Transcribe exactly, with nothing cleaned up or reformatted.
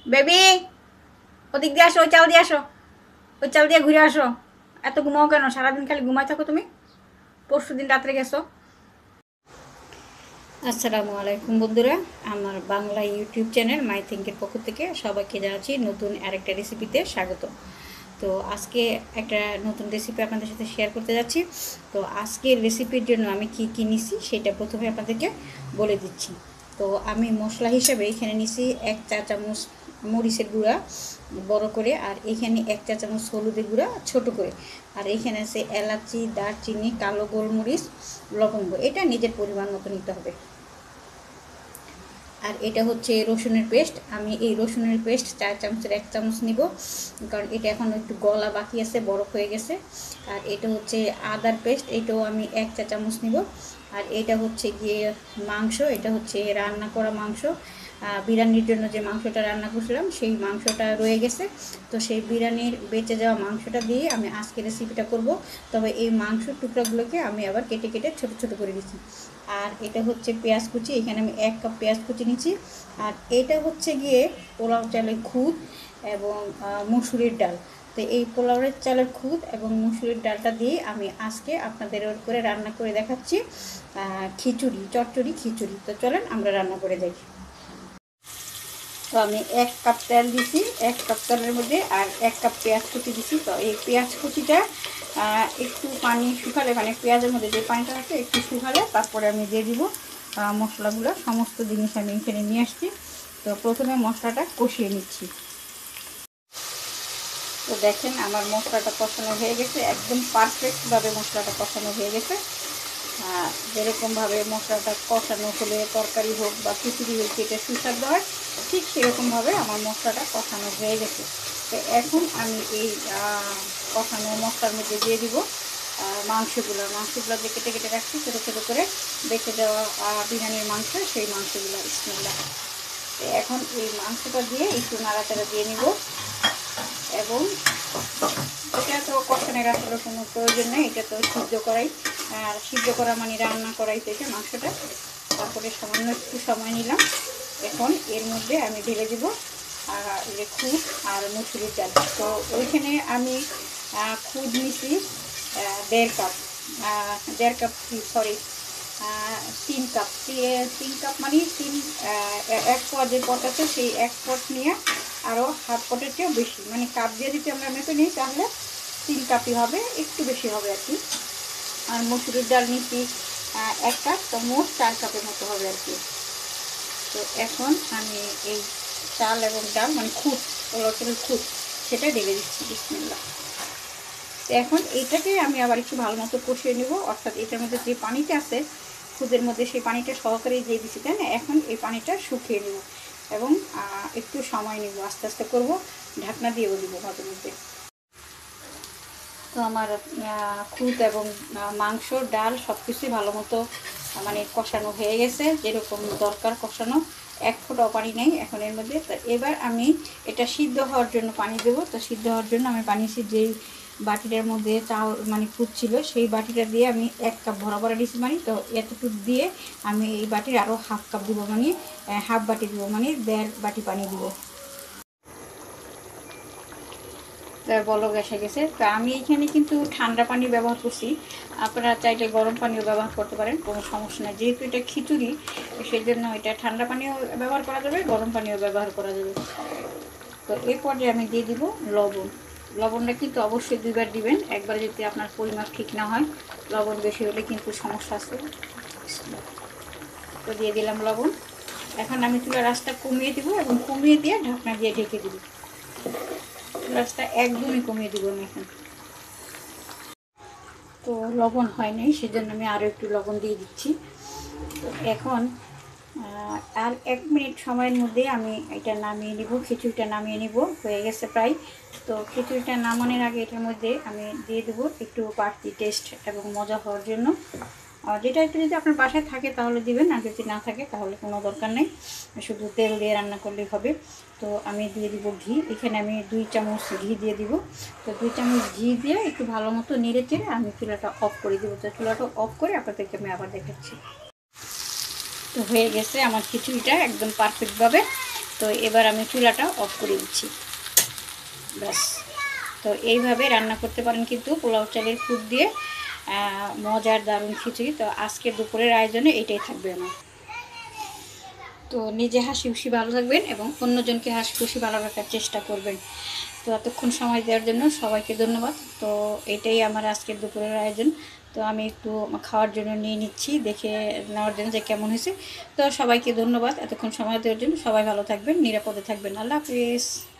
Baby, ওদিক দিয়ে আসো, ওই চাল দিয়ে আসো, ওই চাল দিয়ে ঘুরে আসো। এত ঘুমাও কেন? সারাদিন খালি ঘুমাই থাকো তুমি। পরশু দিন রাত্রে গেছো। আসসালামু আলাইকুম বন্ধুরা, আমার বাংলা ইউটিউব চ্যানেল মাই থিঙ্কের পক্ষ থেকে সবাইকে জানাচ্ছি নতুন আরেকটা রেসিপিতে স্বাগত। তো আজকে একটা নতুন রেসিপি আপনাদের সাথে শেয়ার করতে যাচ্ছি। তো আজকের রেসিপির জন্য আমি কি কী নিছি সেটা প্রথমে আপনাদেরকে বলে দিচ্ছি। তো আমি মশলা হিসেবে এখানে নিছি এক চা চামচ মরিচের গুঁড়া বড় করে, আর এখানে এক চা চামচ হলুদের গুঁড়া ছোট করে, আর এখানে আছে এলাচি, দারচিনি, কালো গোলমরিচ, লবঙ্গ। এটা নিজের পরিমাণ মতো নিতে হবে। আর এটা হচ্ছে রসুনের পেস্ট। আমি এই রসুনের পেস্ট চার চামচের এক চামচ নিব, কারণ এটা এখন একটু গলা বাকি আছে, বরফ হয়ে গেছে। আর এটা হচ্ছে আদার পেস্ট, এটাও আমি এক চা চামচ নিব। আর এটা হচ্ছে গিয়ে মাংস, এটা হচ্ছে রান্না করা মাংস। বিরিয়ানির জন্য যে মাংসটা রান্না করছিলাম সেই মাংসটা রয়ে গেছে, তো সেই বিরিয়ানির বেঁচে যাওয়া মাংসটা দিয়ে আমি আজকে রেসিপিটা করব। তবে এই মাংসর টুকরাগুলোকে আমি আবার কেটে কেটে ছোট ছোট করে দিচ্ছি। আর এটা হচ্ছে পেঁয়াজ কুচি, এখানে আমি এক কাপ পেঁয়াজ কুচি নিচ্ছি। আর এটা হচ্ছে গিয়ে পোলাও চালের খুদ এবং মুসুরির ডাল। তো এই পোলাওয়ের চালের খুদ এবং মুসুরির ডালটা দিয়ে আমি আজকে আপনাদের ওর করে রান্না করে দেখাচ্ছি খিচুড়ি, চচ্চড়ি খিচুড়ি। তো চলেন আমরা রান্না করে দেখি। তো আমি এক কাপ তেল দিছি, এক কাপ তেলের মধ্যে আর এক কাপ পেঁয়াজ কুচি দিছি। তো এই পেঁয়াজ কুচিটা একটু পানি শুকালে, মানে পেঁয়াজের মধ্যে যে পানিটা আছে একটু শুকালে তারপরে আমি দিয়ে দিব মশলাগুলো। সমস্ত জিনিস আমি এখানে নিয়ে আসছি। তো প্রথমে মশলাটা কষিয়ে নিচ্ছি। তো দেখেন আমার মশলাটা কষানো হয়ে গেছে, একদম পারফেক্টভাবে মশলাটা কষানো হয়ে গেছে। যেরকমভাবে মশলাটা কষানো হলে তরকারি হোক বা খিচুড়ি হোক যেটা সুস্বাদু হয়, ঠিক সেরকমভাবে আমার মশলাটা কষানো হয়ে গেছে। তো এখন আমি এই কষানো মশলার মধ্যে দিয়ে দিব মাংসগুলো। মাংসগুলো যে কেটে কেটে রাখছি ছোটো ছোটো করে, বেঁচে দেওয়া বিরিয়ানির মাংস, সেই মাংসগুলো বিসমিল্লাহ। তো এখন এই মাংসটা দিয়ে একটু নাড়াচাড়া দিয়ে নিব। এবং এটা তো কষানোর আসলে কোনো প্রয়োজন নেই, এটা তো সিদ্ধ করাই। আর সিদ্ধ করা মানে রান্না করাই তো এটা মাংসটা। তারপরে সামান্য একটু সময় নিলাম। এখন এর মধ্যে আমি ঢেলে দিব যে খুদ আর মুসুরির ডাল। তো ওইখানে আমি খুদ নিছি দেড় কাপ, দেড় কাপ সরি তিন কাপ তিন কাপ মানে তিন এক পট যে পট আছে সেই এক পট নিয়ে আরও হাফ পটের চেয়েও বেশি, মানে কাপ দিয়ে যদি আমরা মেপে নিই তাহলে তিন কাপই হবে, একটু বেশি হবে আর কি। আর মসুরির ডাল নিচ্ছি এক কাপ, তো মোট চার কাপের মতো হবে আর কি। তো এখন আমি এই চাল এবং ডাল মানে খুদ, পোলাওর খুদ, সেটা ঢেলে দিচ্ছি বিসমিল্লাহ। তো এখন এইটাকে আমি আবার একটু ভালো মতো কষিয়ে নেব, অর্থাৎ এটার মধ্যে যে পানিটা আছে খুদের মধ্যে সেই পানিটা সহকারে দিয়ে দিচ্ছি, তাই না? এখন এই পানিটা শুকিয়ে নেব এবং একটু সময় নেব, আস্তে আস্তে করব, ঢাকনা দিয়েও দিব মাঝে মধ্যে। তো আমার খুদ এবং মাংস, ডাল সব কিছুই ভালো মতো মানে কষানো হয়ে গেছে, যেরকম দরকার কষানো, এক ফোঁটাও পানি নেই এখন এর মধ্যে। তো এবার আমি এটা সিদ্ধ হওয়ার জন্য পানি দেবো। তো সিদ্ধ হওয়ার জন্য আমি বানিয়েছি যেই বাটিটার মধ্যে চাল মানে খুদ ছিল, সেই বাটিটা দিয়ে আমি এক কাপ বরাবর দিচ্ছি মানে। তো এতটুকু দিয়ে আমি এই বাটির আরও হাফ কাপ দিব, মানে হাফ বাটি দিব, মানে দেড় বাটি পানি দিব। বলক এসে গেছে। তো আমি এখানে কিন্তু ঠান্ডা পানি ব্যবহার করছি, আপনারা চাইলে গরম পানিও ব্যবহার করতে পারেন, কোনো সমস্যা নেই। যেহেতু এটা খিচুড়ি সেই জন্য এটা ঠান্ডা পানিও ব্যবহার করা যাবে, গরম পানিও ব্যবহার করা যাবে। তো এই পর্যায়ে আমি দিয়ে দিব লবণ। লবণটা কিন্তু অবশ্যই দুইবার দিবেন, একবার যদি আপনার পরিমাপ ঠিক না হয়, লবণ বেশি হলে কিন্তু সমস্যা আছে। তো দিয়ে দিলাম লবণ। এখন আমি চুলার আঁচটা কমিয়ে দিব এবং কমিয়ে দিয়ে ঢাকনা দিয়ে ঢেকে দিব। গ্যাসটা একদমই কমিয়ে দিব আমি এখন। তো লবণ হয় নাই, সেজন্য আমি আরও একটু লবণ দিয়ে দিচ্ছি। তো এখন আর এক মিনিট সময়ের মধ্যে আমি এটা নামিয়ে নিব, খিচুড়িটা নামিয়ে নিব, হয়ে গেছে প্রায়। তো খিচুড়িটা নামানোর আগে এটার মধ্যে আমি দিয়ে দেবো একটু বাড়তি টেস্ট এবং মজা হওয়ার জন্য, যেটা একটু যদি আপনার বাসায় থাকে তাহলে দিবেন, আর যদি না থাকে তাহলে কোনো দরকার নেই, শুধু তেল দিয়ে রান্না করলেই হবে। তো আমি দিয়ে দিব ঘি, এখানে আমি দুই চামচ ঘি দিয়ে দিব। তো দুই চামচ ঘি দিয়ে একটু ভালো মতো নেড়ে চেড়ে আমি চুলাটা অফ করে দেবো। তো চুলাটা অফ করে আপনাদেরকে আমি আবার দেখাচ্ছি। তো হয়ে গেছে আমার খিচুড়িটা একদম পারফেক্টভাবে। তো এবার আমি চুলাটা অফ করে দিচ্ছি। ব্যাস, তো এইভাবে রান্না করতে পারেন কিন্তু পোলাও চালের খুদ দিয়ে মজার দারুণ খিচুড়ি। তো আজকের দুপুরের আয়োজনে এটাই থাকবে আমার। তো নিজে হাসি খুশি ভালো থাকবেন এবং অন্যজনকে হাসি খুশি ভালো রাখার চেষ্টা করবেন। তো এতক্ষণ সময় দেওয়ার জন্য সবাইকে ধন্যবাদ। তো এটাই আমার আজকের দুপুরের আয়োজন। তো আমি একটু খাওয়ার জন্য নিয়ে নিচ্ছি, দেখে নেওয়ার জন্য যে কেমন হয়েছে। তো সবাইকে ধন্যবাদ এতক্ষণ সময় দেওয়ার জন্য। সবাই ভালো থাকবেন, নিরাপদে থাকবেন। আল্লাহ হাফিজ।